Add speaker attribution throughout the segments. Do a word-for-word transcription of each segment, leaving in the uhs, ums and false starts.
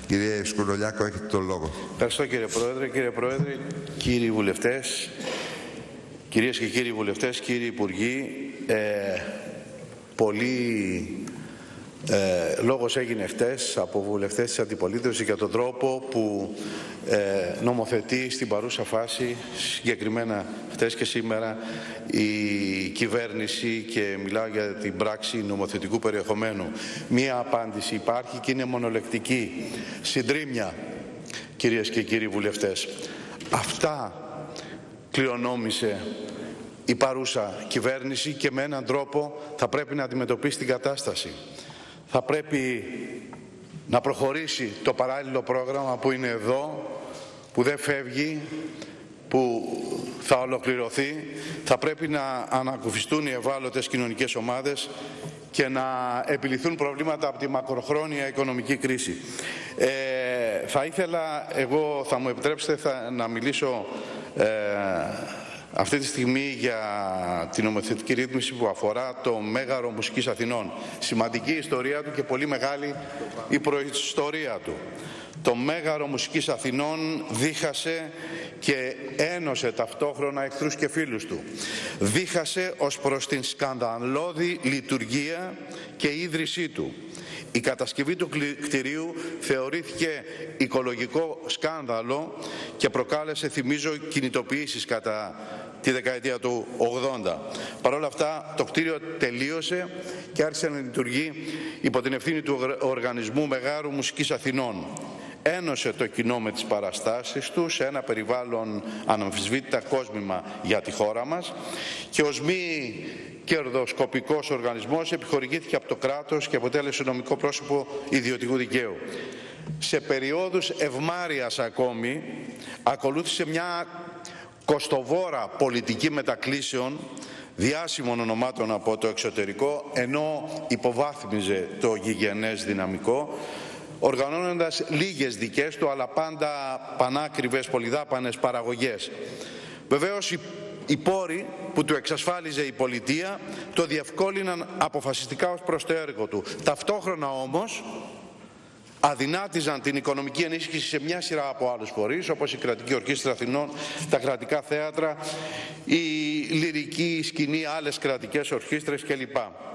Speaker 1: Κύριε Σκουρολιάκο, έχετε τον λόγο.
Speaker 2: Ευχαριστώ κύριε Πρόεδρε. Κύριε Πρόεδρε, κύριοι βουλευτές, κυρίες και κύριοι βουλευτές, κύριοι Υπουργοί, ε, πολύ ε, λόγος έγινε χτες από βουλευτές της αντιπολίτευσης για τον τρόπο που ε, νομοθετεί στην παρούσα φάση, συγκεκριμένα χτες και σήμερα, η κυβέρνηση, και μιλάω για την πράξη νομοθετικού περιεχομένου. Μία απάντηση υπάρχει και είναι μονολεκτική. Συντρίμμια, κυρίες και κύριοι βουλευτές. Αυτά κληρονόμησε η παρούσα κυβέρνηση και με έναν τρόπο θα πρέπει να αντιμετωπίσει την κατάσταση. Θα πρέπει να προχωρήσει το παράλληλο πρόγραμμα που είναι εδώ, που δεν φεύγει, που θα ολοκληρωθεί. Θα πρέπει να ανακουφιστούν οι ευάλωτες κοινωνικές ομάδες και να επιληθούν προβλήματα από τη μακροχρόνια οικονομική κρίση. Ε, θα ήθελα, εγώ θα μου επιτρέψετε θα, να μιλήσω ε, αυτή τη στιγμή για την νομοθετική ρύθμιση που αφορά το Μέγαρο Μουσικής Αθηνών. Σημαντική ιστορία του και πολύ μεγάλη η προϊστορία του. Το Μέγαρο Μουσικής Αθηνών δίχασε και ένωσε ταυτόχρονα εχθρούς και φίλους του. Δίχασε ως προς την σκανδαλώδη λειτουργία και ίδρυσή του. Η κατασκευή του κτηρίου θεωρήθηκε οικολογικό σκάνδαλο και προκάλεσε, θυμίζω, κινητοποιήσεις κατά τη δεκαετία του ογδόντα. Παρ' όλα αυτά, το κτίριο τελείωσε και άρχισε να λειτουργεί υπό την ευθύνη του Οργανισμού Μεγάρου Μουσικής Αθηνών. Ένωσε το κοινό με τις παραστάσεις του σε ένα περιβάλλον αναμφισβήτητα κόσμημα για τη χώρα μας και ως μη κερδοσκοπικός οργανισμός επιχορηγήθηκε από το κράτος και αποτέλεσε νομικό πρόσωπο ιδιωτικού δικαίου. Σε περιόδους ευμάρειας ακόμη ακολούθησε μια κοστοβόρα πολιτική μετακλήσεων διάσημων ονομάτων από το εξωτερικό, ενώ υποβάθμιζε το γηγενές δυναμικό, οργανώνοντας λίγες δικές του αλλά πάντα πανάκριβες πολυδάπανες παραγωγές. Βεβαίως οι πόροι που του εξασφάλιζε η πολιτεία το διευκόλυναν αποφασιστικά ως προς το έργο του. Ταυτόχρονα όμως αδυνάτιζαν την οικονομική ενίσχυση σε μια σειρά από άλλους φορείς, όπως η Κρατική Ορχήστρα Αθηνών, τα κρατικά θέατρα, η λυρική σκηνή, άλλες κρατικές ορχήστρες κλπ.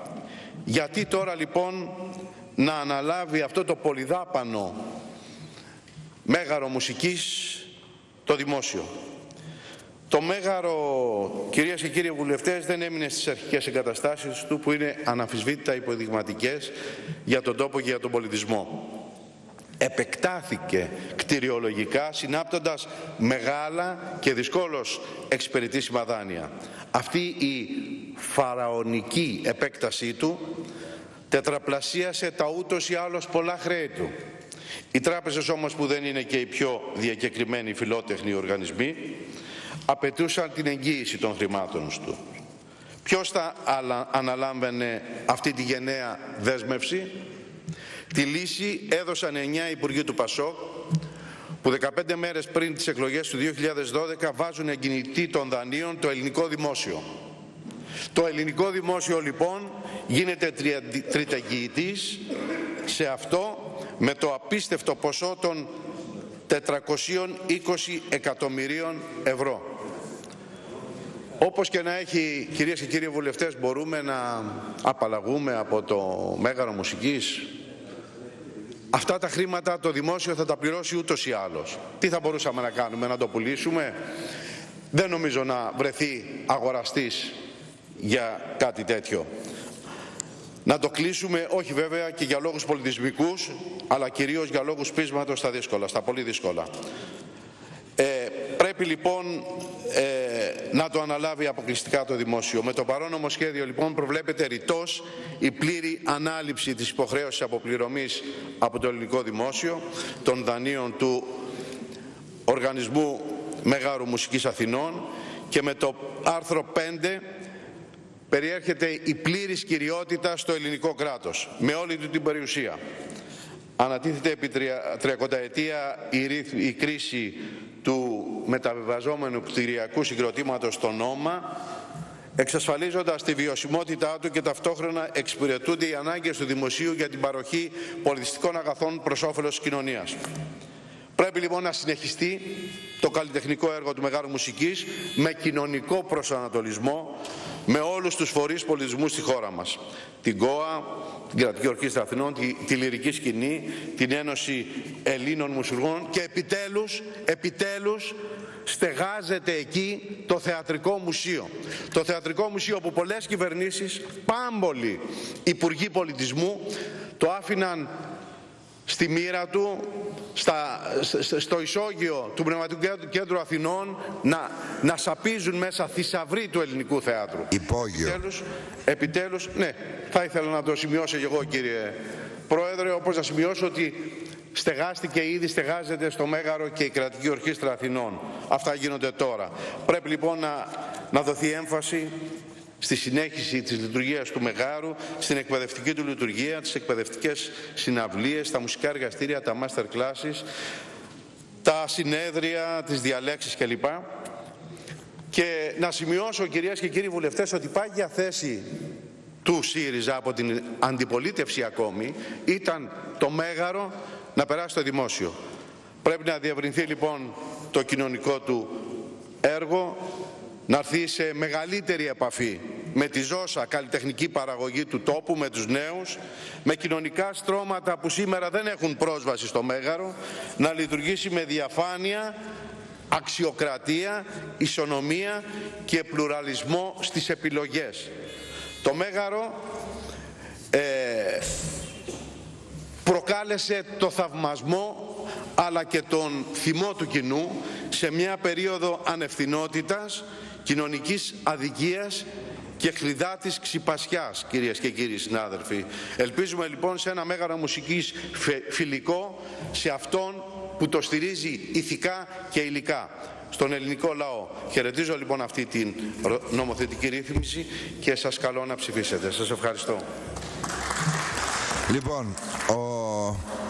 Speaker 2: Γιατί τώρα λοιπόν να αναλάβει αυτό το πολυδάπανο μέγαρο μουσικής το δημόσιο? Το Μέγαρο, κυρίες και κύριοι βουλευτές, δεν έμεινε στις αρχικές εγκαταστάσεις του που είναι αναμφισβήτητα υποδειγματικές για τον τόπο και για τον πολιτισμό. Επεκτάθηκε κτηριολογικά συνάπτοντας μεγάλα και δυσκόλως εξυπηρετήσιμα δάνεια. Αυτή η φαραωνική επέκτασή του τετραπλασίασε τα ούτως ή άλλως πολλά χρέη του. Οι τράπεζες όμως, που δεν είναι και οι πιο διακεκριμένοι φιλότεχνοι οργανισμοί, απαιτούσαν την εγγύηση των χρημάτων του. Ποιος θα αναλάμβανε αυτή τη γενναία δέσμευση? Τη λύση έδωσαν εννιά υπουργοί του Πασόκ, που δεκαπέντε μέρες πριν τις εκλογές του δύο χιλιάδες δώδεκα βάζουν εγκινητή των δανείων το ελληνικό δημόσιο. Το ελληνικό δημόσιο λοιπόν γίνεται τριταγγιητής σε αυτό με το απίστευτο ποσό των τετρακοσίων είκοσι εκατομμυρίων ευρώ. Όπως και να έχει, κυρίες και κύριοι βουλευτές, μπορούμε να απαλλαγούμε από το Μέγαρο Μουσικής? Αυτά τα χρήματα το δημόσιο θα τα πληρώσει ούτως ή άλλως. Τι θα μπορούσαμε να κάνουμε? Να το πουλήσουμε? Δεν νομίζω να βρεθεί αγοραστής για κάτι τέτοιο. Να το κλείσουμε? Όχι βέβαια, και για λόγους πολιτισμικούς, αλλά κυρίως για λόγους πείσματος στα δύσκολα, στα πολύ δύσκολα. Ε, πρέπει λοιπόν ε, να το αναλάβει αποκλειστικά το δημόσιο. Με το παρόν νομοσχέδιο λοιπόν προβλέπεται ρητός η πλήρη ανάληψη της υποχρέωσης αποπληρωμής από το ελληνικό δημόσιο των δανείων του Οργανισμού Μεγάρου Μουσικής Αθηνών, και με το άρθρο πέντε περιέρχεται η πλήρης κυριότητα στο ελληνικό κράτος με όλη του την περιουσία. Ανατίθεται επί τριακονταετία η, η κρίση του μεταβιβαζόμενου κτηριακού συγκροτήματος στο νόμα, εξασφαλίζοντας τη βιωσιμότητά του και ταυτόχρονα εξυπηρετούνται οι ανάγκες του δημοσίου για την παροχή πολιτιστικών αγαθών προς όφελος της κοινωνίας. Πρέπει λοιπόν να συνεχιστεί το καλλιτεχνικό έργο του Μεγάρου Μουσικής με κοινωνικό προσανατολισμό με όλους τους φορείς πολιτισμού στη χώρα μας. Την ΚΟΑ, την Κρατική Ορχήστρα Αθηνών, τη, τη Λυρική Σκηνή, την Ένωση Ελλήνων Μουσουργών και επιτέλους, επιτέλους στεγάζεται εκεί το Θεατρικό Μουσείο. Το Θεατρικό Μουσείο που πολλές κυβερνήσεις, πάμπολοι υπουργοί πολιτισμού το άφηναν στη μοίρα του, στα, στο ισόγειο του Πνευματικού Κέντρου Αθηνών να, να σαπίζουν μέσα θησαυροί του ελληνικού θεάτρου.
Speaker 1: Υπόγειο.
Speaker 2: Επιτέλους, επιτέλους, ναι, θα ήθελα να το σημειώσω και εγώ, κύριε Πρόεδρε, όπως να σημειώσω ότι στεγάστηκε ήδη, στεγάζεται στο Μέγαρο και η Κρατική Ορχήστρα Αθηνών. Αυτά γίνονται τώρα. Πρέπει λοιπόν να, να δοθεί έμφαση στη συνέχιση της λειτουργίας του Μεγάρου, στην εκπαιδευτική του λειτουργία, τις εκπαιδευτικές συναυλίες, τα μουσικά εργαστήρια, τα master classes, τα συνέδρια, τις διαλέξεις κλπ. Και να σημειώσω, κυρίες και κύριοι βουλευτές, ότι πάγια θέση του ΣΥΡΙΖΑ από την αντιπολίτευση ακόμη ήταν το Μέγαρο να περάσει στο δημόσιο. Πρέπει να διευρυνθεί λοιπόν το κοινωνικό του έργο, να έρθει σε μεγαλύτερη επαφή με τη ζώσα καλλιτεχνική παραγωγή του τόπου, με τους νέους, με κοινωνικά στρώματα που σήμερα δεν έχουν πρόσβαση στο Μέγαρο, να λειτουργήσει με διαφάνεια, αξιοκρατία, ισονομία και πλουραλισμό στις επιλογές. Το Μέγαρο ε, προκάλεσε το θαυμασμό αλλά και τον θυμό του κοινού σε μια περίοδο ανευθυνότητας, κοινωνικής αδικίας και χλιδάτης ξυπασιάς, κυρίες και κύριοι συνάδελφοι. Ελπίζουμε λοιπόν σε ένα Μέγαρο Μουσικής φιλικό σε αυτόν που το στηρίζει ηθικά και υλικά, στον ελληνικό λαό. Χαιρετίζω λοιπόν αυτή την νομοθετική ρύθμιση και σας καλώ να ψηφίσετε. Σας ευχαριστώ.
Speaker 1: Λοιπόν, ο...